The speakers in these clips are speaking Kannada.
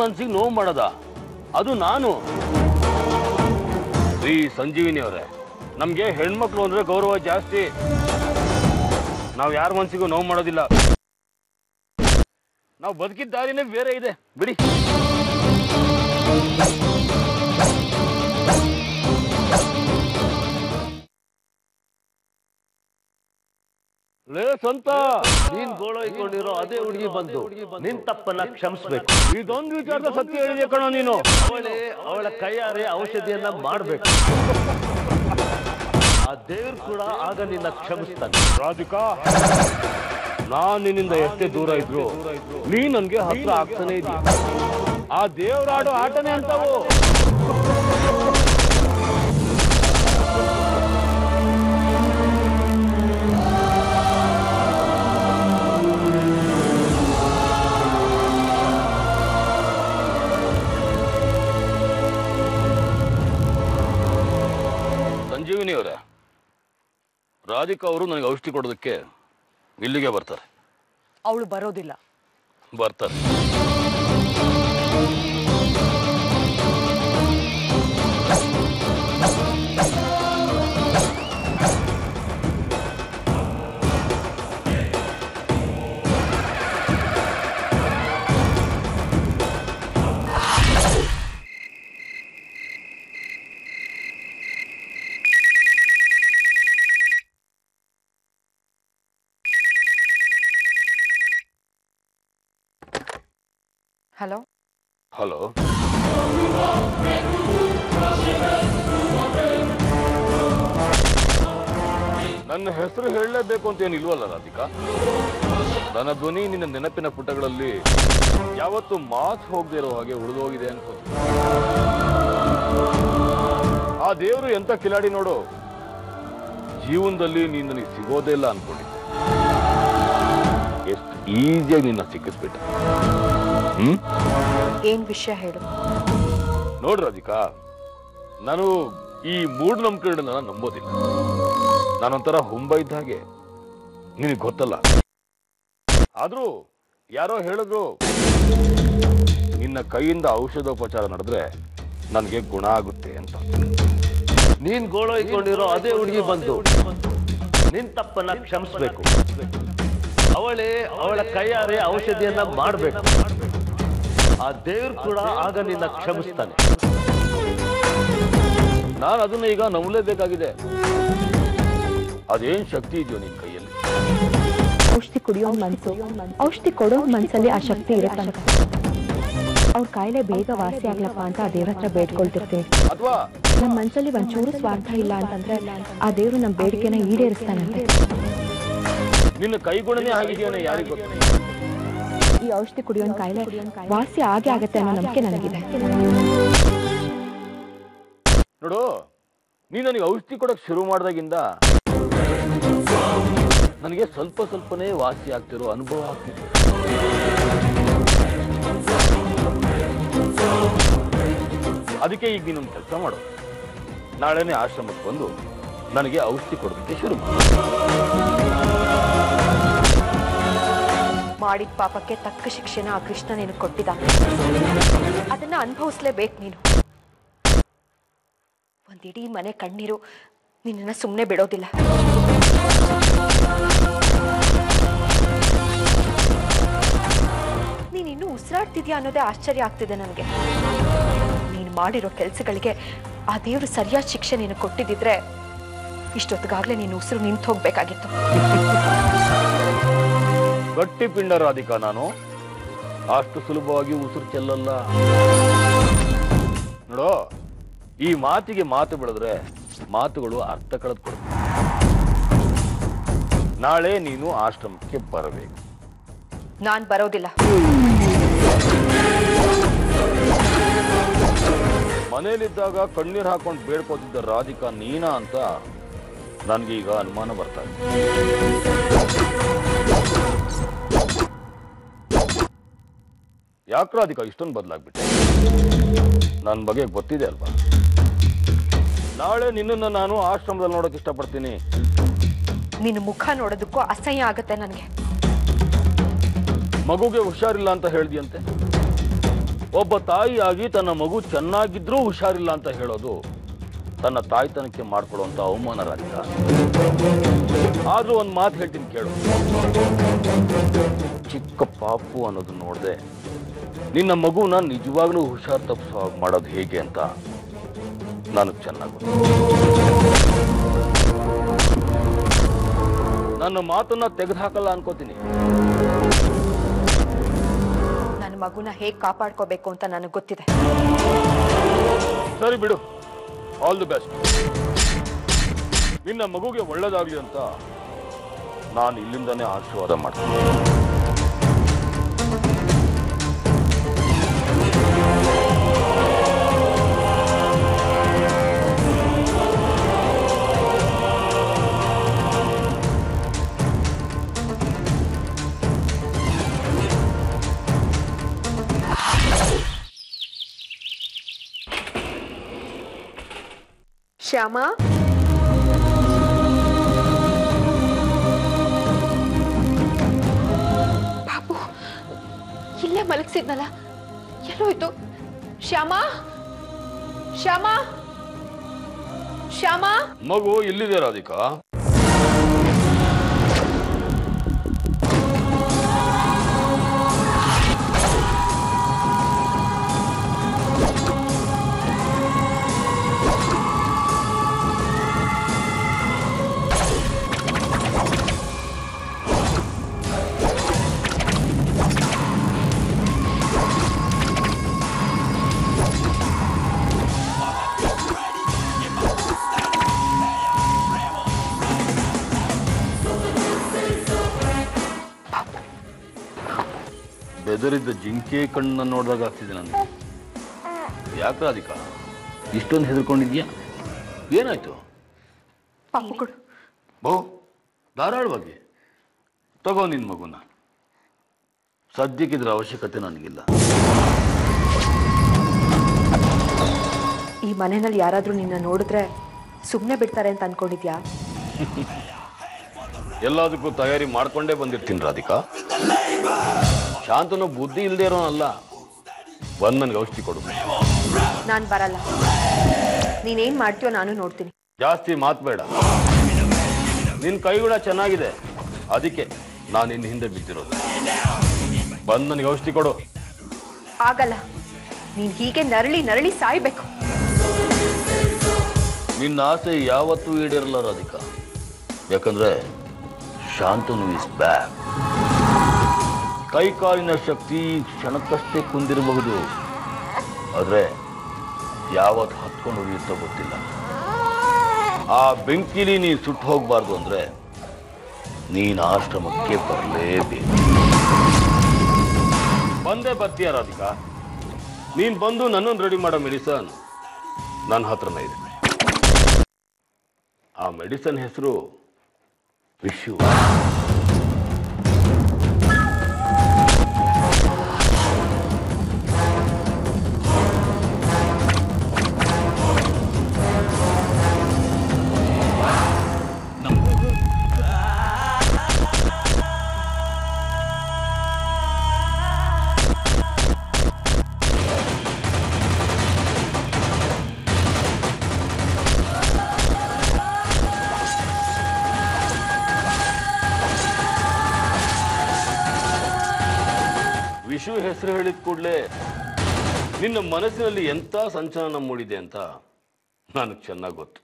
ಮನ್ಸಿಗೆ ನೋವು ಮಾಡದ ಅದು ನಾನು. ಶ್ರೀ ಸಂಜೀವಿನಿ ಅವರೇ, ನಮ್ಗೆ ಹೆಣ್ಮಕ್ಳು ಅಂದ್ರೆ ಗೌರವ ಜಾಸ್ತಿ. ನಾವು ಯಾರ ಮನ್ಸಿಗೂ ನೋವು ಮಾಡೋದಿಲ್ಲ. ನಾವು ಬದುಕಿದ ದಾರಿನೇ ಬೇರೆ ಇದೆ ಬಿಡಿ. ಲೇ ಸ್ವಂತ, ನೀನ್ ಗೋಳೈಕೊಂಡಿರೋ ಅದೇ ಹುಡುಗಿ ಬಂದು ನಿನ್ ತಪ್ಪನ್ನ ಕ್ಷಮಿಸ್ಬೇಕು. ಇದೊಂದು ವಿಚಾರದ ಸತ್ಯ ಹೇಳಿದೆ ಕಣೋ ನೀನು. ಅವಳ ಕೈಯಾರೆ ಔಷಧಿಯನ್ನ ಮಾಡ್ಬೇಕು. ಆ ದೇವ್ರು ಕೂಡ ಆಗ ನಿನ್ನ ಕ್ಷಮಿಸ್ತಾನೆ. ರಾಧಿಕಾ, ನಾನ್ ನಿನ್ನಿಂದ ಎಷ್ಟೇ ದೂರ ಇದ್ರು ನೀ ನನ್ಗೆ ಹತ್ರ ಆಗ್ತಾನೆ ಇದೀಯ. ಆ ದೇವ್ರಾಡೋ ಆಟನೇ ಅಂತವು. ಸಂಜೀವಿನಿ ಅವರೇ, ರಾಧಿಕಾ ಅವರು ನನಗೆ ಔಷಧಿ ಕೊಡೋದಕ್ಕೆ ಇಲ್ಲಿಗೆ ಬರ್ತಾರೆ. ಅವಳು ಬರೋದಿಲ್ಲ. ಬರ್ತಾರೆ. ಹಲೋ ಹಲೋ, ನನ್ನ ಹೆಸರು ಹೇಳಲೇಬೇಕು ಅಂತ ಏನಿಲ್ವಲ್ಲ ರಾಧಿಕಾ? ನನ್ನ ಧ್ವನಿ ನಿನ್ನ ನೆನಪಿನ ಪುಟಗಳಲ್ಲಿ ಯಾವತ್ತು ಮಾತು ಹೋಗದೆ ಇರೋ ಹಾಗೆ ಉಳಿದೋಗಿದೆ ಅನ್ಕೋ. ಆ ದೇವರು ಎಂತ ಕಿಲಾಡಿ ನೋಡು, ಜೀವನದಲ್ಲಿ ನೀನು ನನಗೆ ಸಿಗೋದೇ ಇಲ್ಲ ಅನ್ಕೊಂಡಿದ್ದೆ. ಎಷ್ಟು ಈಸಿಯಾಗಿ ನಿನ್ನ ಸಿಕ್ಕಿಸ್ಬಿಟ್ಟ. ಏನ್ ವಿಷಯ ಹೇಳು. ನೋಡ್ ರಾಧಿಕಾ, ನಾನು ಈ ಮೂಢನಂಬಿಕೆಗಳನ್ನ ನಂಬೋದಿಲ್ಲ. ನಾನೊಂಥರ ಹುಂಬ ಇದ್ದ ಹಾಗೆ, ನಿನಗೆ ಗೊತ್ತಲ್ಲ. ಆದ್ರೂ ಯಾರೋ ಹೇಳಿದ್ರು ನಿನ್ನ ಕೈಯಿಂದ ಔಷಧೋಪಚಾರ ನಡೆದ್ರೆ ನನಗೆ ಗುಣ ಆಗುತ್ತೆ ಅಂತ. ನೀನ್ ಗೋಳೈಕೊಂಡಿರೋ ಅದೇ ಹುಡುಗಿ ಬಂದು ನಿನ್ ತಪ್ಪನ್ನ ಕ್ಷಮಿಸ್ಬೇಕು. ಅವಳ ಕೈಯಾರೆ ಔಷಧಿಯನ್ನ ಮಾಡ್ಬೇಕು. ಆ ದೇವ್ರು ಕೂಡ ಆಗ ನಿನ್ನ ಕ್ಷಮಿಸ್ತಾನೆ. ನಾನು ಅದನ್ನ ಈಗ ನಂಬಲೇಬೇಕಾಗಿದೆ. ಅದೇನ್ ಶಕ್ತಿ ಇದೆಯೋ ನಿನ್ ಕೈಯಲ್ಲಿ? ಔಷಧಿ ಕುಡಿಯೋ ಮನ್ಸು, ಔಷಧಿ ಕೊಡೋ ಮನ್ಸಲ್ಲಿ ಆ ಶಕ್ತಿ ಇರುತ್ತಂತ. ಅವ್ರ ಕಾಯಿಲೆ ಬೇಗ ವಾಸಿ ಆಗ್ಲಪ್ಪ ಅಂತ ಆ ದೇವ್ರ ಹತ್ರ ಬೇಡ್ಕೊಳ್ತಿರ್ತೀನಿ. ಅಥವಾ ನಮ್ಮ ಮನ್ಸಲ್ಲಿ ಒಂಚೂರು ಸ್ವಾರ್ಥ ಇಲ್ಲ ಅಂತಂದ್ರೆ ಆ ದೇವ್ರು ನಮ್ಮ ಬೇಡಿಕೆನ ಈಡೇರಿಸ್ತಾನಂತೆ. ನಿನ್ನ ಕೈಗುಣನೇ ಆಗಿದೆಯೋ ಯಾರಿಗೂ ಗೊತ್ತು. ಈ ಔಷಧಿ ಕುಡಿಯೋ ಕಾಯಿಲೆ ವಾಸಿ ಆಗೇ ಆಗತ್ತೆ ಅನ್ನೋ ನಂಬಿಕೆ ನನಗಿದೆ. ನೋಡು, ನೀನು ನನಗೆ ಔಷಧಿ ಕೊಡಕ್ ಶುರು ಮಾಡಿದಾಗಿಂದ ನನಗೆ ಸ್ವಲ್ಪ ಸ್ವಲ್ಪನೇ ವಾಸಿ ಆಗ್ತಿರೋ ಅನುಭವ ಆಗ್ತಿದೆ. ಅದಕ್ಕೆ ಈಗ ನೀನೊಂದು ಕೆಲಸ ಮಾಡು, ನಾಳೆನೇ ಆಶ್ರಮಕ್ಕೆ ಬಂದು ನನಗೆ ಔಷಧಿ ಕೊಡೋದಕ್ಕೆ ಶುರು ಮಾಡಿದ ಪಾಪಕ್ಕೆ ತಕ್ಕ ಶಿಕ್ಷೆನ ಆ ಕೃಷ್ಣ ನಿನಗೆ ಕೊಟ್ಟಿದ್ದ. ಅದನ್ನ ಅನುಭವಿಸ್ಲೇಬೇಕು ನೀನು. ಒಂದಿಡೀ ಮನೆ ಕಣ್ಣೀರು ನಿನ್ನನ್ನ ಸುಮ್ಮನೆ ಬಿಡೋದಿಲ್ಲ. ನೀನಿನ್ನೂ ಉಸಿರಾಡ್ತಿದ್ಯಾ ಅನ್ನೋದೇ ಆಶ್ಚರ್ಯ ಆಗ್ತಿದೆ ನನಗೆ. ನೀನು ಮಾಡಿರೋ ಕೆಲಸಗಳಿಗೆ ಆ ದೇವರು ಸರಿಯಾದ ಶಿಕ್ಷೆ ನೀನು ಕೊಟ್ಟಿದ್ದಿದ್ರೆ ಇಷ್ಟೊತ್ತಿಗಾಗ್ಲೇ ನೀನು ಉಸಿರು ನಿಂತು ಹೋಗ್ಬೇಕಾಗಿತ್ತು. ಗಟ್ಟಿ ಪಿಂಡ ರಾಧಿಕಾ, ನಾನು ಅಷ್ಟು ಸುಲಭವಾಗಿ ಉಸಿರು ಚೆಲ್ಲಲ್ಲ. ನೋಡೋ, ಈ ಮಾತಿಗೆ ಮಾತು ಬೆಳೆದ್ರೆ ಮಾತುಗಳು ಅರ್ಥ ಕಳೆದುಕೊಡುತ್ತೆ. ನಾಳೆ ನೀನು ಆಶ್ರಮಕ್ಕೆ ಬರಬೇಕು. ನಾನ್ ಬರೋದಿಲ್ಲ. ಮನೇಲಿದ್ದಾಗ ಕಣ್ಣೀರು ಹಾಕೊಂಡು ಬೇಡ್ಕೋತಿದ್ದ ರಾಧಿಕಾ ನೀನಾ ಅಂತ ನನ್ಗೆ ಈಗ ಅನುಮಾನ ಬರ್ತಾ ಇದೆ. ಯಾಕೆ ರಾಧಿಕಾ ಇಷ್ಟೊಂದು ಬದಲಾಗ್ಬಿಟ್ಟೆ? ನನ್ನ ಬಗ್ಗೆ ಗೊತ್ತಿದೆ ಅಲ್ವಾ? ನಾಳೆ ನಿನ್ನನ್ನು ನಾನು ಆಶ್ರಮದಲ್ಲಿ ನೋಡಕ್ ಇಷ್ಟಪಡ್ತೀನಿ. ನಿನ್ನ ಮುಖ ನೋಡೋದಕ್ಕೂ ಅಸಹ್ಯ ಆಗತ್ತೆ ನನಗೆ. ಮಗುಗೆ ಹುಷಾರಿಲ್ಲ ಅಂತ ಹೇಳ್ದಿಯಂತೆ. ಒಬ್ಬ ತಾಯಿಯಾಗಿ ತನ್ನ ಮಗು ಚೆನ್ನಾಗಿದ್ರೂ ಹುಷಾರಿಲ್ಲ ಅಂತ ಹೇಳೋದು ತನ್ನ ತಾಯ್ತನಕ್ಕೆ ಮಾಡ್ಕೊಳ್ಳುವಂತ ಅವಮಾನ ರಾಧಿಕಾ. ಆದ್ರೂ ಒಂದು ಮಾತು ಹೇಳ್ತೀನಿ ಕೇಳು. ಚಿಕ್ಕ ಪಾಪು ಅನ್ನೋದು ನೋಡ್ದೆ ನಿನ್ನ ಮಗುನ ನಿಜವಾಗ್ಲೂ ಹುಷಾರ್ ತಪ್ಪಿಸೋ ಹಾಗೆ ಮಾಡೋದು ಹೇಗೆ ಅಂತ ನನಗೆ ಚೆನ್ನಾಗಿ ಗೊತ್ತು. ನನ್ನ ಮಾತನ್ನ ತೆಗೆದುಹಾಕಲ್ಲ ಅನ್ಕೋತೀನಿ. ನನ್ನ ಮಗುನ ಹೇಗೆ ಕಾಪಾಡ್ಕೋಬೇಕು ಅಂತ ನನಗೆ ಗೊತ್ತಿದೆ. ಸರಿ ಬಿಡು, ಆಲ್ ದಿ ಬೆಸ್ಟ್. ನಿನ್ನ ಮಗುಗೆ ಒಳ್ಳೇದಾಗ್ಲಿ ಅಂತ ನಾನು ಇಲ್ಲಿಂದಾನೇ ಆಶೀರ್ವಾದ ಮಾಡ್ತೀನಿ. ಶ್ಯಾಮ, ಬಾಬು ಇಲ್ಲೇ ಮಲಗಿಸಿದ್ನಲ್ಲ, ಎಲ್ಲೋಯ್ತು? ಶ್ಯಾಮ, ಶ್ಯಾಮ, ಶ್ಯಾಮ. ಮಗು ಇಲ್ಲಿದೆ ರಾಧಿಕಾ. ಬೆದರಿದ್ದ ಜಿಂಕೆ ಕಣ್ಣನ್ನ ನೋಡಿದಾಗ ಆಗ್ತಿದೆ ನನಗೆ. ಯಾಕೆ ರಾಧಿಕಾ ಇಷ್ಟೊಂದು ಹೆದರ್ಕೊಂಡಿದ್ಯಾ? ಏನಾಯ್ತು? ಪಾಪು ಕೊಡು. ಬಹು ಧಾರಾಳವಾಗಿ ತಗೋ ನಿನ್ ಮಗುನ. ಸದ್ಯಕ್ಕಿದ್ರ ಅವಶ್ಯಕತೆ ನನಗಿಲ್ಲ. ಈ ಮನೆಯಲ್ಲಿ ಯಾರಾದ್ರೂ ನಿನ್ನ ನೋಡಿದ್ರೆ ಸುಮ್ಮನೆ ಬಿಡ್ತಾರೆ ಅಂತ ಅನ್ಕೊಂಡಿದ್ಯಾ? ಎಲ್ಲದಕ್ಕೂ ತಯಾರಿ ಮಾಡ್ಕೊಂಡೇ ಬಂದಿರ್ತೀನಿ ರಾಧಿಕಾ. ಶಾಂತನು ಬುದ್ಧಿ ಇಲ್ಲದೆ ಇರೋನಲ್ಲ. ಬಂದು ನನಗೆ ಔಷಧಿ ಕೊಡು. ನಾನು ಬರಲ್ಲ. ನೀನೇನ್ ಮಾಡ್ತೀಯೋ ನಾನು ನೋಡ್ತೀನಿ. ಜಾಸ್ತಿ ಮಾತ್ಬೇಡ. ನಿನ್ ಕೈಗುಣ ಚೆನ್ನಾಗಿದೆ, ಅದಕ್ಕೆ ನಾನು ನಿನ್ನ ಹಿಂದೆ ಬಿದ್ದಿರೋದು. ಬಂದು ನನಗೆ ಔಷಧಿ ಕೊಡು. ಆಗಲ್ಲ. ನೀನ್ ಹೀಗೆ ನರಳಿ ನರಳಿ ಸಾಯ್ಬೇಕು. ನಿನ್ನ ಆಸೆ ಯಾವತ್ತೂ ಈಡೇರಲ್ಲ ರಾಧಿಕಾ. ಯಾಕಂದ್ರೆ ಶಾಂತನು ಇಸ್ ಬ್ಯಾಕ್. ಕೈ ಕಾಲಿನ ಶಕ್ತಿ ಕ್ಷಣಕ್ಕಷ್ಟೇ ಕುಂದಿರಬಹುದು, ಆದ್ರೆ ಯಾವತ್ತು ಹತ್ಕೊಂಡು ಉಳಿಯುತ್ತೋ ಗೊತ್ತಿಲ್ಲ. ಆ ಬೆಂಕಿಲಿ ನೀನು ಸುಟ್ಟು ಹೋಗ್ಬಾರ್ದು ಅಂದ್ರೆ ನೀನು ಆಶ್ರಮಕ್ಕೆ ಬರಲೇಬೇಕು. ಬಂದೇ ಬರ್ತೀಯ ರಾಧಿಕಾ. ನೀನ್ ಬಂದು ನನ್ನನ್ನು ರೆಡಿ ಮಾಡೋ ಮೆಡಿಸನ್ ನನ್ನ ಹತ್ರನೇ ಇದೆ. ಆ ಮೆಡಿಸನ್ ಹೆಸರು ವಿಶು. ವಿಶು ಹೆಸರು ಹೇಳಿದ ಕೂಡಲೇ ನಿನ್ನ ಮನಸ್ಸಿನಲ್ಲಿ ಎಂಥ ಸಂಚಲನ ಮೂಡಿದೆ ಅಂತ ನನಗೆ ಚೆನ್ನಾಗಿ ಗೊತ್ತು.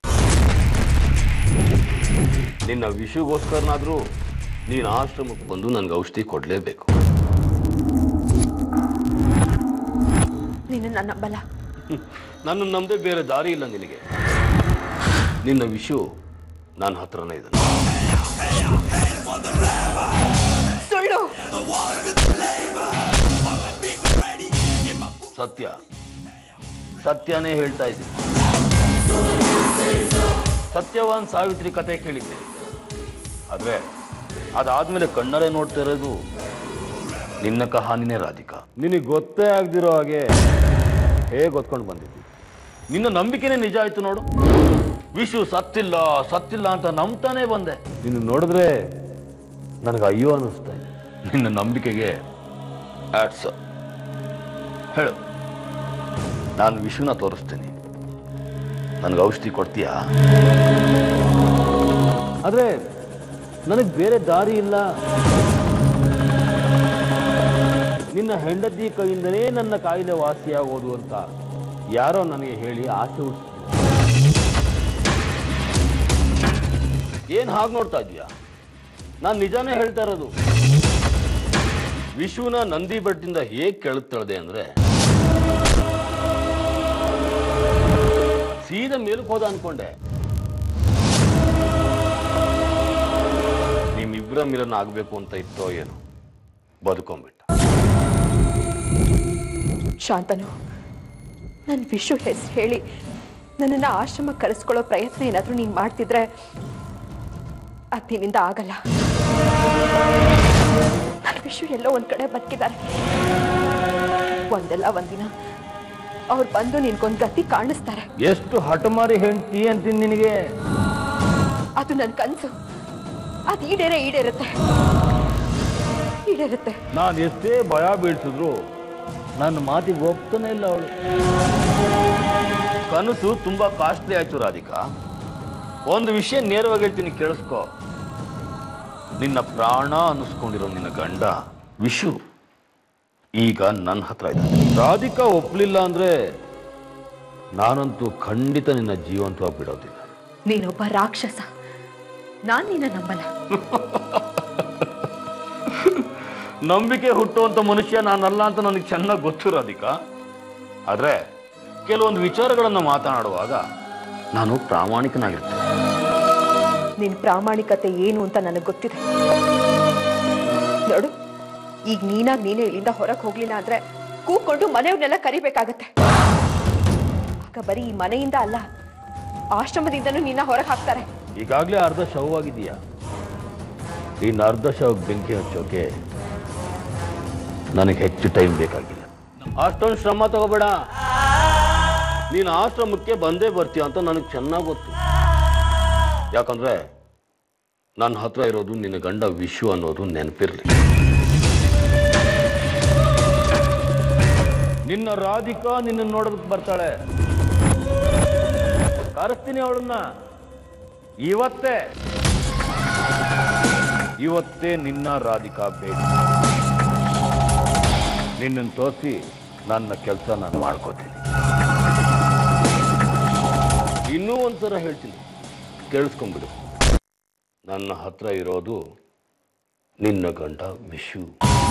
ನಿನ್ನ ವಿಶುಗೋಸ್ಕರನಾದ್ರೂ ನೀನು ಆಶ್ರಮಕ್ಕೆ ಬಂದು ನನಗೆ ಔಷಧಿ ಕೊಡಲೇಬೇಕು. ನೀನು ನನ್ನ ಬಲ. ನನ್ನ ನಮ್ಮದೇ ಬೇರೆ ದಾರಿ ಇಲ್ಲ ನಿನಗೆ. ನಿನ್ನ ವಿಶು ನನ್ನ ಹತ್ರನೇ ಇದ್ದಾನೆ. ಸುಳ್ಳು. ಸತ್ಯ ಸತ್ಯನೇ ಹೇಳ್ತಾ ಇದ್ದೀನಿ. ಸತ್ಯವಾನ್ ಸಾವಿತ್ರಿ ಕತೆ ಕೇಳಿದ್ದೆ, ಆದ್ರೆ ಅದಾದ್ಮೇಲೆ ಕಣ್ಣರೇ ನೋಡ್ತಾ ಇರೋದು ನಿನ್ನ ಕಹಾನಿನೇ ರಾಧಿಕಾ. ನಿನಗೆ ಗೊತ್ತೇ ಆಗದಿರೋ ಹಾಗೆ ಹೇಗೆ ಗೊತ್ಕೊಂಡು ಬಂದಿದ್ದಿ. ನಿನ್ನ ನಂಬಿಕೆನೇ ನಿಜ ಆಯ್ತು ನೋಡು. ವಿಶು ಸತ್ತಿಲ್ಲ ಸತ್ತಿಲ್ಲ ಅಂತ ನಂಬ್ತಾನೆ ಬಂದೆ. ನಿನ್ನ ನೋಡಿದ್ರೆ ನನಗೆ ಅಯ್ಯೋ ಅನ್ನಿಸ್ತಾ ಇದೆ. ನಿನ್ನ ನಂಬಿಕೆಗೆ ಆಟ್ಸ್. ಹೇಳು, ನಾನು ವಿಷುನ ತೋರಿಸ್ತೀನಿ, ನನಗೆ ಔಷಧಿ ಕೊಡ್ತೀಯಾ? ಆದರೆ ನನಗೆ ಬೇರೆ ದಾರಿ ಇಲ್ಲ. ನಿನ್ನ ಹೆಂಡತಿ ಕೈಯಿಂದನೇ ನನ್ನ ಕಾಯಿಲೆ ವಾಸಿಯಾಗೋದು ಅಂತ ಯಾರೋ ನನಗೆ ಹೇಳಿ ಆಸೆ ಹುಟ್ಟಿಸ್ತೀನಿ. ಏನು ಹಾಗೆ ನೋಡ್ತಾ ಇದೀಯಾ? ನಾನು ನಿಜಾನೇ ಹೇಳ್ತಾ ಇರೋದು. ವಿಶ್ವನ ನಂದಿ ಬೆಟ್ಟದಿಂದ ಹೇಗೆ ಕೆಳತಳ್ದೆ ಅಂದ್ರೆ ಸೀದಾ ಮೇಲಕ್ಕೆ ಹೋದ ಅನ್ಕೊಂಡೆ. ನಿಮ್ಮಿಬ್ಬರ ಮಿಲನ ಆಗ್ಬೇಕು ಅಂತ ಇತ್ತೋ ಏನು, ಬದುಕೊಂಡ್ಬಿಟ್ಟ. ಶಾಂತನು, ನನ್ನ ವಿಷು ಹೆಸರು ಹೇಳಿ ನನ್ನನ್ನು ಆಶ್ರಮಕ್ಕೆ ಕರೆಸ್ಕೊಳ್ಳೋ ಪ್ರಯತ್ನ ಏನಾದರೂ ನೀನು ಮಾಡ್ತಿದ್ರೆ ಅದು ನಿನ್ನಿಂದ ಆಗಲ್ಲ. ನನ್ನ ವಿಷು ಎಲ್ಲೋ ಒಂದ್ ಕಡೆ ಬದುಕಿದ್ದಾರೆ. ಒಂದಲ್ಲ ಒಂದಿನ ಅವ್ರು ಬಂದು ನಿನ್ಗೊಂದು ಗತಿ ಕಾಣಿಸ್ತಾರೆ. ಎಷ್ಟು ಹಠಮಾರಿ ಹೆಂಡ್ತಿ ಅಂತೀನಿ ನಿನಗೆ. ಅದು ನನ್ನ ಕನಸು. ಅದು ಈಡೇರುತ್ತೆ. ನಾನು ಎಷ್ಟೇ ಭಯ ಬೀಳ್ಸಿದ್ರು ನನ್ನ ಮಾತಿಗೆ ಒಪ್ತಾನೆ ಇಲ್ಲ ಅವಳು. ಕನಸು ತುಂಬಾ ಕಾಸ್ಟ್ಲಿ ಆಯ್ತು ರಾಧಿಕಾ. ಒಂದು ವಿಷಯ ನೇರವಾಗಿ ಹೇಳ್ತೀನಿ, ಕೇಳಿಸ್ಕೊ. ನಿನ್ನ ಪ್ರಾಣ ಅನ್ನಿಸ್ಕೊಂಡಿರೋ ನಿನ್ನ ಗಂಡ ವಿಶು ಈಗ ನನ್ನ ಹತ್ರ ಇದೆ. ರಾಧಿಕಾ ಒಪ್ಲಿಲ್ಲ ಅಂದ್ರೆ ನಾನಂತೂ ಖಂಡಿತ ನಿನ್ನ ಜೀವಂತವಾಗಿ ಬಿಡೋದಿಲ್ಲ. ನೀನೊಬ್ಬ ರಾಕ್ಷಸ. ನಾನು ನಿನ್ನ ನಂಬಲ್ಲ. ನಂಬಿಕೆ ಹುಟ್ಟುವಂತ ಮನುಷ್ಯ ನಾನಲ್ಲ ಅಂತ ನನಗೆ ಚೆನ್ನಾಗಿ ಗೊತ್ತು ರಾಧಿಕಾ. ಆದ್ರೆ ಕೆಲವೊಂದು ವಿಚಾರಗಳನ್ನು ಮಾತನಾಡುವಾಗ ನಾನು ಪ್ರಾಮಾಣಿಕನಾಗಿರ್ತೇನೆ. ನಿನ್ನ ಪ್ರಾಮಾಣಿಕತೆ ಏನು ಅಂತ ನನಗೆ ಗೊತ್ತಿದೆ. ನೋಡು, ಈಗ ನೀನೇ ಇಲ್ಲಿಂದ ಹೊರಗೆ ಹೋಗ್ಲಿಲ್ಲ ಅಂದ್ರೆ ಕೂಕೊಂಡು ಮನೆಯವ್ರನ್ನೆಲ್ಲ ಕರಿಬೇಕಾಗತ್ತೆ. ಆಗ ಬರೀ ಈ ಮನೆಯಿಂದ ಅಲ್ಲ, ಆಶ್ರಮದಿಂದನೂ ನಿನ್ನ ಹೊರಗೆ ಹಾಕ್ತಾರೆ. ಈಗಾಗಲೇ ಅರ್ಧ ಶವವಾಗಿದೆಯಾ? ಇನ್ನು ಅರ್ಧ ಶವಕ್ಕೆ ಬೆಂಕಿ ಹಚ್ಚೋಕೆ ನನಗೆ ಹೆಚ್ಚು ಟೈಮ್ ಬೇಕಾಗಿಲ್ಲ. ಅಷ್ಟೊಂದು ಶ್ರಮ ತಗೋಬೇಡ. ನೀನು ಆಶ್ರಮಕ್ಕೆ ಬಂದೇ ಬರ್ತೀಯ ಅಂತ ನನಗೆ ಚೆನ್ನಾಗಿ ಗೊತ್ತು. ಯಾಕಂದ್ರೆ ನನ್ನ ಹತ್ರ ಇರೋದು ನಿನ್ನ ಗಂಡ ವಿಶು ಅನ್ನೋದು ನೆನಪಿರ್ಲಿ. ನಿನ್ನ ರಾಧಿಕಾ ನಿನ್ನ ನೋಡೋದಕ್ಕೆ ಬರ್ತಾಳೆ. ಕರೆಸ್ತೀನಿ ಅವಳನ್ನ. ಇವತ್ತೇ ನಿನ್ನ ರಾಧಿಕಾ ಬೇಕು. ನಿನ್ನನ್ನು ತೋರಿಸಿ ನನ್ನ ಕೆಲಸ ನಾನು ಮಾಡ್ಕೋತೀನಿ. ಇನ್ನೂ ಒಂದ್ಸಲ ಹೇಳ್ತೀನಿ, ಕೇಳಿಸ್ಕೊಂಡ್ಬಿಡು. ನನ್ನ ಹತ್ರ ಇರೋದು ನಿನ್ನ ಗಂಡ ವಿಶು.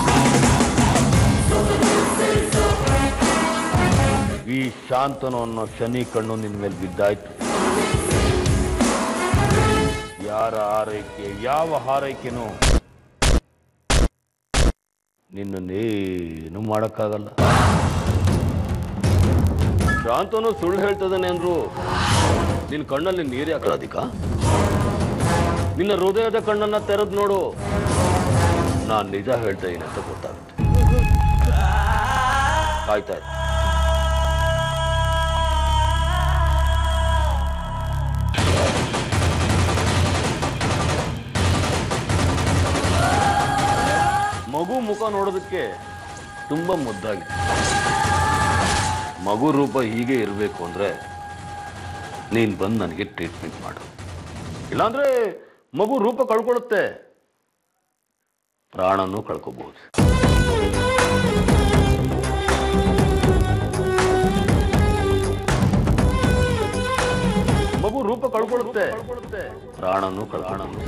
ಈ ಶಾಂತನು ಅನ್ನೋ ಶನಿ ಕಣ್ಣು ನಿನ್ನ ಮೇಲೆ ಬಿದ್ದಾಯ್ತು. ಯಾರ ಆರೈಕೆ, ಯಾವ ಹಾರೈಕೆನೂ ನಿನ್ನೇನು ಮಾಡಕ್ಕಾಗಲ್ಲ. ಶಾಂತನು ಸುಳ್ಳು ಹೇಳ್ತದಾನೆ ಅಂದ್ರು ನಿನ್ನ ಕಣ್ಣಲ್ಲಿ ನೀರು ಯಾಕೆ ರಾಧಿಕಾ? ನಿನ್ನ ಹೃದಯದ ಕಣ್ಣನ್ನ ತೆರೆದು ನೋಡು. ನಾನು ನಿಜ ಹೇಳ್ತಾ ಇದ್ದೀನಿ ಅಂತ ಗೊತ್ತಾಗುತ್ತೆ. ಕಾಯ್ತಾ ಇದ್ದೆ. ಮಗು ಮುಖ ನೋಡೋದಕ್ಕೆ ತುಂಬಾ ಮುದ್ದಾಗಿದೆ. ಮಗು ರೂಪ ಹೀಗೆ ಇರಬೇಕು ಅಂದ್ರೆ ನೀನು ಬಂದು ನನಗೆ ಟ್ರೀಟ್ಮೆಂಟ್ ಮಾಡು. ಇಲ್ಲಾಂದ್ರೆ ಮಗು ರೂಪ ಕಳ್ಕೊಳ್ಳುತ್ತೆ, ಪ್ರಾಣನೂ ಕಳ್ಕೋಬಹುದು. ಮಗು ರೂಪ ಕಳ್ಕೊಳ್ಳುತ್ತೆ, ಪ್ರಾಣನೂ ಕಳ್ಕೊಳ್ಳೋಣ.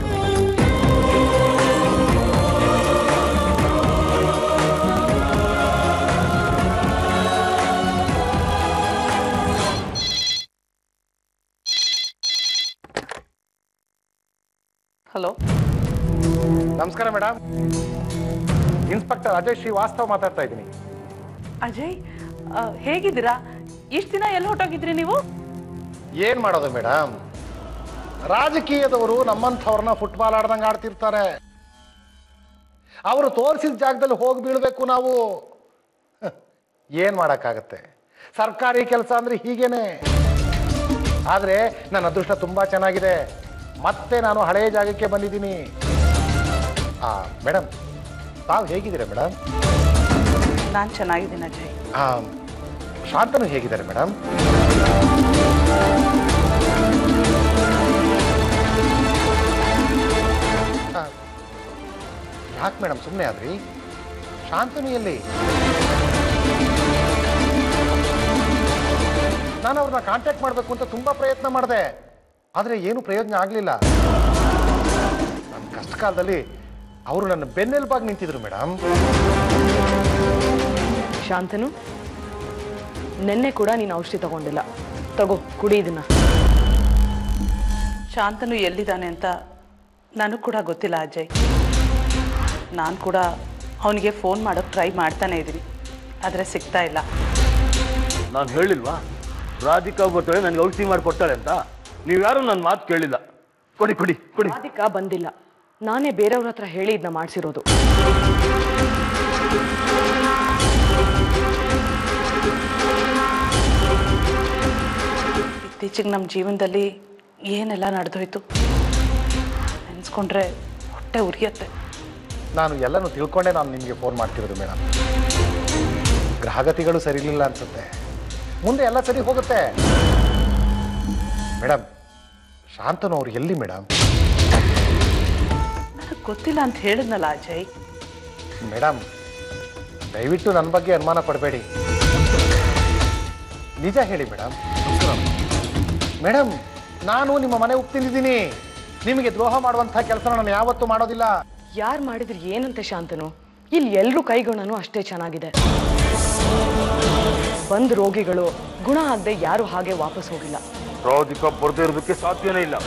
ಹಲೋ, ನಮಸ್ಕಾರ ಮೇಡಮ್. ಇನ್ಸ್ಪೆಕ್ಟರ್ ಅಜಯ್ ಶ್ರೀವಾಸ್ತವ್ ಮಾತಾಡ್ತಾ ಇದ್ದೀನಿ. ಅಜಯ್, ಹೇಗಿದ್ದೀರಾ? ಇಷ್ಟು ದಿನ ಎಲ್ಲಿ ಹೊರಟೋಗಿದ್ರಿ ನೀವು? ಏನ್ ಮಾಡೋದು ಮೇಡಮ್, ರಾಜಕೀಯದವರು ನಮ್ಮಂಥವ್ರನ್ನ ಫುಟ್ಬಾಲ್ ಆಡ್ದಂಗೆ ಆಡ್ತಿರ್ತಾರೆ. ಅವರು ತೋರಿಸಿದ ಜಾಗದಲ್ಲಿ ಹೋಗಿ ಬೀಳ್ಬೇಕು ನಾವು. ಏನ್ ಮಾಡಕ್ಕಾಗತ್ತೆ, ಸರ್ಕಾರಿ ಕೆಲಸ ಅಂದ್ರೆ ಹೀಗೇನೆ. ಆದ್ರೆ ನನ್ನ ಅದೃಷ್ಟ ತುಂಬಾ ಚೆನ್ನಾಗಿದೆ. ಮತ್ತೆ ನಾನು ಹಳೆಯ ಜಾಗಕ್ಕೆ ಬಂದಿದ್ದೀನಿ. ಮೇಡಮ್, ತಾವು ಹೇಗಿದ್ದೀರಾ ಮೇಡಮ್? ನಾನು ಚೆನ್ನಾಗಿದ್ದೀನಿ ಅಜಯ್. ಶಾಂತನು ಹೇಗಿದ್ದಾರೆ ಮೇಡಮ್? ಯಾಕೆ ಮೇಡಮ್ ಸುಮ್ಮನೆ ಆದ್ರಿ? ಶಾಂತನು ಎಲ್ಲಿ? ನಾನು ಅವ್ರನ್ನ ಕಾಂಟ್ಯಾಕ್ಟ್ ಮಾಡಬೇಕು ಅಂತ ತುಂಬಾ ಪ್ರಯತ್ನ ಮಾಡಿದೆ, ಆದರೆ ಏನು ಪ್ರಯೋಜನ ಆಗಲಿಲ್ಲ. ನನ್ನ ಕಷ್ಟ ಕಾಲದಲ್ಲಿ ಅವರು ನನ್ನ ಬೆನ್ನೆಲುಬಾಗಿ ನಿಂತಿದ್ರು ಮೇಡಮ್. ಶಾಂತನು, ನಿನ್ನೆ ಕೂಡ ನೀನು ಔಷಧಿ ತಗೊಂಡಿಲ್ಲ. ತಗೋ, ಕುಡಿ ಇದನ್ನ. ಶಾಂತನು ಎಲ್ಲಿದ್ದಾನೆ ಅಂತ ನನಗೆ ಕೂಡ ಗೊತ್ತಿಲ್ಲ ಅಜಯ್. ನಾನು ಕೂಡ ಅವನಿಗೆ ಫೋನ್ ಮಾಡೋಕ್ಕೆ ಟ್ರೈ ಮಾಡ್ತಾನೆ ಇದ್ದೀನಿ, ಆದರೆ ಸಿಗ್ತಾ ಇಲ್ಲ. ನಾನು ಹೇಳಿಲ್ವಾ ರಾಧಿಕಾ ಬರ್ತಾಳೆ, ನನಗೆ ಔಷಧಿ ಮಾಡಿಕೊಡ್ತಾಳೆ ಅಂತ? ನೀವು ಯಾರು ನನ್ನ ಮಾತು ಕೇಳಿಲ್ಲ. ಕೊಡಿ ಕೊಡಿ ಕೊಡಿ. ರಾಧಿಕಾ ಬಂದಿಲ್ಲ, ನಾನೇ ಬೇರೆಯವ್ರ ಹತ್ರ ಹೇಳಿ ಇದನ್ನ ಮಾಡಿಸಿರೋದು. ಇತ್ತೀಚೆಗೆ ನಮ್ಮ ಜೀವನದಲ್ಲಿ ಏನೆಲ್ಲ ನಡೆದೋಯ್ತು ನೆನೆಸ್ಕೊಂಡ್ರೆ ಹೊಟ್ಟೆ ಉರಿಯತ್ತೆ. ನಾನು ಎಲ್ಲನೂ ತಿಳ್ಕೊಂಡೆ ನಾನು ನಿಮಗೆ ಫೋನ್ ಮಾಡ್ತಿರೋದು ಮೇಡಮ್. ಗ್ರಹಗತಿಗಳು ಸರಿ ಇರಲಿಲ್ಲ ಅನ್ಸುತ್ತೆ, ಮುಂದೆ ಎಲ್ಲ ಸರಿ ಹೋಗುತ್ತೆ. ಮೇಡಮ್, ಶಾಂತನು ಅವ್ರು ಎಲ್ಲಿ ಮೇಡಮ್? ನನಗೆ ಗೊತ್ತಿಲ್ಲ ಅಂತ ಹೇಳಿದ್ನಲ್ಲ ಅಜಯ್. ಮೇಡಮ್, ದಯವಿಟ್ಟು ನನ್ನ ಬಗ್ಗೆ ಅನುಮಾನ ಪಡಬೇಡಿ, ನಿಜ ಹೇಳಿ ಮೇಡಮ್. ಮೇಡಮ್, ನಾನು ನಿಮ್ಮ ಮನೆ ಉಪ್ತಿದ್ದೀನಿ. ನಿಮಗೆ ದ್ರೋಹ ಮಾಡುವಂಥ ಕೆಲಸ ನಾನು ಯಾವತ್ತೂ ಮಾಡೋದಿಲ್ಲ. ಯಾರು ಮಾಡಿದ್ರೆ ಏನಂತೆ ಶಾಂತನು? ಇಲ್ಲಿ ಎಲ್ಲರೂ ಕೈಗುಣನೂ ಅಷ್ಟೇ ಚೆನ್ನಾಗಿದೆ. ಬಂದ್ ರೋಗಿಗಳು ಗುಣ ಆಗದೆ ಯಾರು ಹಾಗೆ ವಾಪಸ್ ಹೋಗಿಲ್ಲ. ರಾಧಿಕಾ ಬರ್ದೇ ಇರೋದಕ್ಕೆ ಸಾಧ್ಯನೇ ಇಲ್ಲ.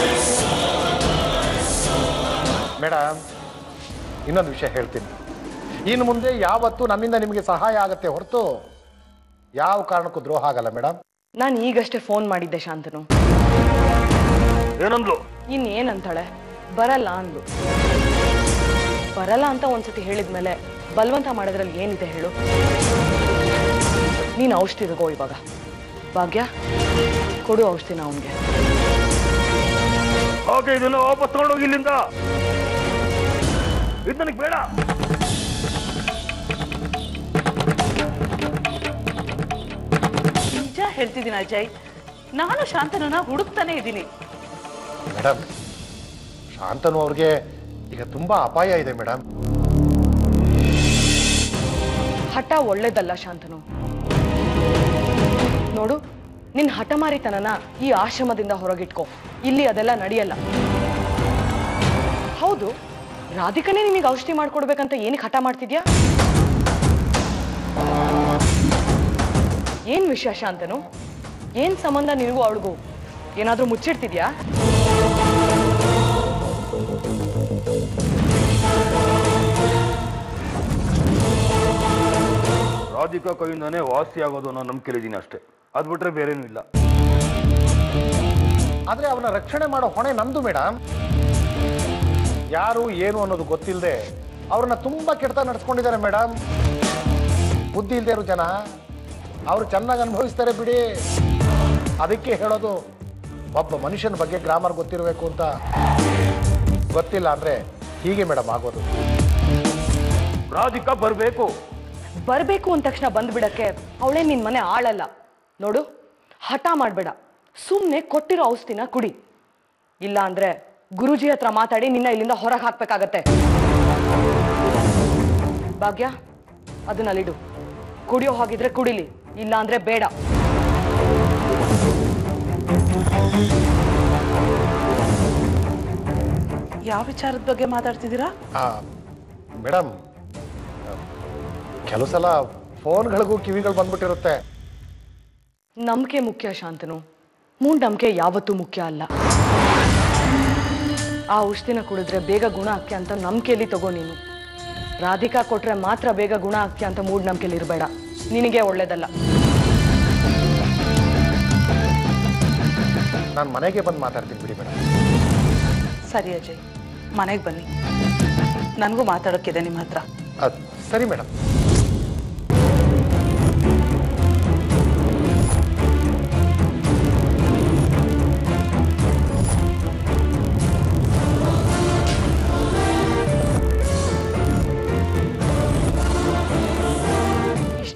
ಮೇಡಮ್, ಇನ್ನೊಂದು ವಿಷಯ ಹೇಳ್ತೀನಿ. ಇನ್ನು ಮುಂದೆ ಯಾವತ್ತೂ ನನ್ನಿಂದ ನಿಮಗೆ ಸಹಾಯ ಆಗತ್ತೆ ಹೊರತು ಯಾವ ಕಾರಣಕ್ಕೂ ದ್ರೋಹ ಆಗಲ್ಲ ಮೇಡಮ್. ನಾನು ಈಗಷ್ಟೇ ಫೋನ್ ಮಾಡಿದ್ದೆ ಶಾಂತನು. ಏನಂದ್ಲು? ಇನ್ನೇನಂತಾಳೆ? ಬರಲ್ಲ ಅಂದ್ಲು. ಬರಲ್ಲ ಅಂತ ಒಂದ್ಸತಿ ಹೇಳಿದ್ಮೇಲೆ ಬಲವಂತ ಮಾಡೋದ್ರಲ್ಲಿ ಏನಿದೆ ಹೇಳು? ನೀನು ಔಷಧಿ ತಗೋ ಇವಾಗ. ಭಾಗ್ಯ, ಕೊಡು ಔಷಧಿನ ಅವನಿಗೆ. ಹಾಗೆ ಇದನ್ನ ವಾಪಸ್ ತಗೊಂಡೋಗಿ ಇಲ್ಲಿಂದ. ಇದು ನನಗೆ ಬೇಡ. ನಿಜ ಹೇಳ್ತಿದ್ದೀನಿ ಅಜಯ್, ನಾನು ಶಾಂತನನ್ನ ಹುಡುಕ್ತಾನೆ ಇದ್ದೀನಿ. ಮೇಡಮ್, ಶಾಂತನು ಅವ್ರಿಗೆ ಈಗ ತುಂಬಾ ಅಪಾಯ ಇದೆ ಮೇಡಮ್. ಹಠ ಒಳ್ಳೇದಲ್ಲ ಶಾಂತನು. ನೋಡು, ನಿನ್ ಹಠಮಾರಿತನನ ಈ ಆಶ್ರಮದಿಂದ ಹೊರಗಿಟ್ಕೋ. ಇಲ್ಲಿ ಅದೆಲ್ಲ ನಡೆಯಲ್ಲ. ಹೌದು, ರಾಧಿಕನೇ ನಿನಗೆ ಔಷಧಿ ಮಾಡ್ಕೊಡ್ಬೇಕಂತ ಏನಕ್ಕೆ ಹಠ ಮಾಡ್ತಿದ್ಯಾ? ಏನ್ ವಿಷಯ ಶಾಂತನು? ಏನ್ ಸಂಬಂಧ ನಿನಗೂ ಅವಳಿಗೂ? ಏನಾದ್ರೂ ಮುಚ್ಚಿಡ್ತಿದ್ಯಾ? ರಾಧಿಕಾ ಕೈಯಿಂದಾನೇ ವಾಸಿ ಆಗೋದು ಅನ್ನೋ ನಂಬಿಕೆಲಿದ್ದೀನಿ ಅಷ್ಟೇ. ಅದು ಬಿಟ್ರೆ ಬೇರೇನೂ ಇಲ್ಲ. ಆದ್ರೆ ಅವನ ರಕ್ಷಣೆ ಮಾಡೋ ಹೊಣೆ ನಂದು ಮೇಡಮ್. ಯಾರು ಏನು ಅನ್ನೋದು ಗೊತ್ತಿಲ್ಲದೆ ಅವ್ರನ್ನ ತುಂಬಾ ಕೆಟ್ಟ ನಡೆಸ್ಕೊಂಡಿದ್ದಾರೆ ಮೇಡಮ್. ಬುದ್ಧಿ ಇಲ್ಲದೆ ಇರೋ ಜನ ಅವರು ಚೆನ್ನಾಗಿ ಅನುಭವಿಸ್ತಾರೆ ಬಿಡಿ. ಅದಕ್ಕೆ ಹೇಳೋದು, ಒಬ್ಬ ಮನುಷ್ಯನ ಬಗ್ಗೆ ಗ್ರಾಮರ್ ಗೊತ್ತಿರಬೇಕು ಅಂತ. ಗೊತ್ತಿಲ್ಲ ಅಂದ್ರೆ ಹೀಗೆ ಮೇಡಮ್ ಆಗೋದು. ರಾಧಿಕಾ ಬರಬೇಕು. ಬರ್ಬೇಕು ಅಂದ ತಕ್ಷಣ ಬಂದ್ಬಿಡಕ್ಕೆ ಅವಳೇ ನಿನ್ ಮನೆ ಆಳಲ್ಲ. ನೋಡು, ಹಠ ಮಾಡ್ಬೇಡ. ಸುಮ್ನೆ ಕೊಟ್ಟಿರೋ ಔಷಧಿನ ಕುಡಿ. ಇಲ್ಲ ಅಂದ್ರೆ ಗುರುಜಿ ಹತ್ರ ಮಾತಾಡಿ ನಿನ್ನ ಇಲ್ಲಿಂದ ಹೊರಗೆ ಹಾಕ್ಬೇಕಾಗತ್ತೆ. ಭಾಗ್ಯ, ಅದನ್ನಲ್ಲಿಡು. ಕುಡಿಯೋ ಹಾಗಿದ್ರೆ ಕುಡಿಲಿ, ಇಲ್ಲ ಅಂದ್ರೆ ಬೇಡ. ಯಾವ ವಿಚಾರದ ಬಗ್ಗೆ ಮಾತಾಡ್ತಿದ್ದೀರಾ ಮೇಡಮ್? ಕೆಲವು ಸಲ ಫೋನ್ಗಳಿಗೂ ಕಿವಿಗಳು ಬಂದ್ಬಿಟ್ಟಿರುತ್ತೆ. ನಂಬಿಕೆ ಮುಖ್ಯ ಶಾಂತನು, ಮೂಢನಂಬಿಕೆ ಯಾವತ್ತೂ ಮುಖ್ಯ ಅಲ್ಲ. ಆ ಔಷಧಿನ ಕುಡಿದ್ರೆ ಬೇಗ ಗುಣ ಆಗ್ತೀಯ ಅಂತ ನಂಬಿಕೆಯಲ್ಲಿ ತಗೋ ನೀನು. ರಾಧಿಕಾ ಕೊಟ್ರೆ ಮಾತ್ರ ಬೇಗ ಗುಣ ಆಗ್ತೀಯ ಅಂತ ಮೂಢನಂಬಿಕೆಯಲ್ಲಿ ಇರಬೇಡ. ನಿನಗೆ ಒಳ್ಳೇದಲ್ಲ. ನಾನು ಮನೆಗೆ ಬಂದು ಮಾತಾಡ್ತೀನಿ ಬಿಡಿ ಮೇಡಮ್. ಸರಿ ಅಜಯ್, ಮನೆಗೆ ಬನ್ನಿ. ನನಗೂ ಮಾತಾಡೋಕ್ಕಿದೆ ನಿಮ್ಮ ಹತ್ರ. ಸರಿ ಮೇಡಮ್.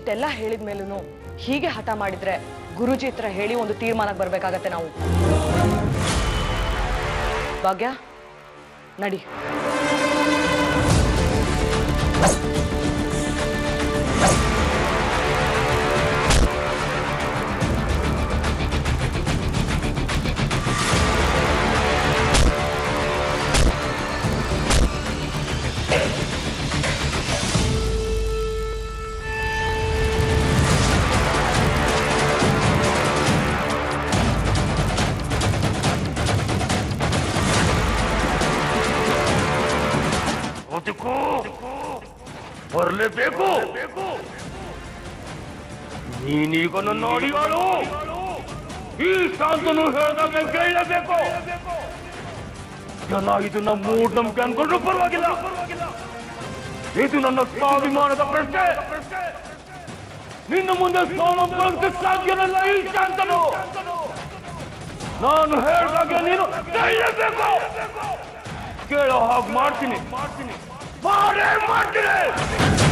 ಇಷ್ಟೆಲ್ಲ ಹೇಳಿದ ಮೇಲೂ ಹೀಗೆ ಹಠ ಮಾಡಿದ್ರೆ ಗುರುಜಿ ಹತ್ರ ಹೇಳಿ ಒಂದು ತೀರ್ಮಾನಕ್ಕೆ ಬರ್ಬೇಕಾಗತ್ತೆ ನಾವು. ಭಾಗ್ಯ ನಡಿ. ಬರಲೇಬೇಕು. ನೀನೀಗ ನನ್ನ ಅಡಿಯಾಳು. ಈ ಶಾಂತನು ಹೇಳಿದಾಗ ಕೇಳಲೇಬೇಕು. ಜನ ಇದನ್ನ ಮೂಢನಂಬಿಕೆ ಅನ್ಕೊಂಡ್ರು ಪರವಾಗಿಲ್ಲ. ಇದು ನನ್ನ ಸ್ವಾಭಿಮಾನದ ಪ್ರಶ್ನೆ. ನಿನ್ನ ಮುಂದೆ ಸೋಲಕ್ಕೆ ಸಾಧ್ಯನಲ್ಲ ಈ ಶಾಂತನು. ನಾನು ಹೇಳಿದಾಗ ನೀನು ಕೇಳಲೇಬೇಕು. ಕೇಳೋ ಹಾಗೆ ಮಾಡ್ತೀನಿ. ಮಾಡೇ ಮಾಡ್ತೀನಿ.